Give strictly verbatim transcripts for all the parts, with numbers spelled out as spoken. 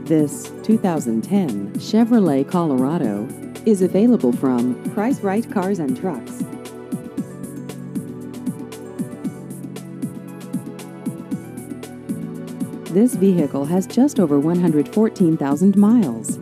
This two thousand ten Chevrolet Colorado is available from Price Right Cars and Trucks. This vehicle has just over one hundred fourteen thousand miles.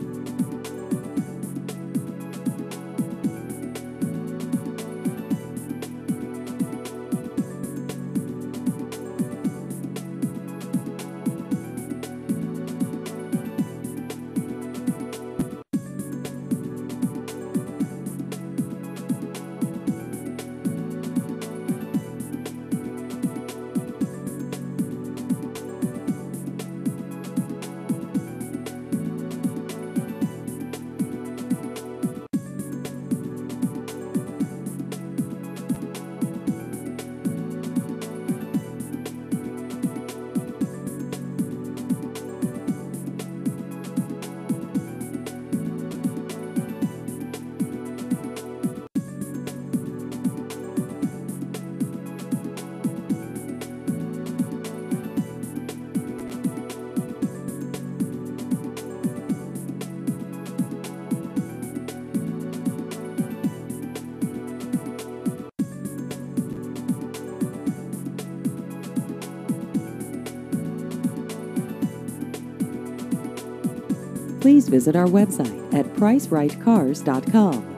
Please visit our website at price right cars dot com.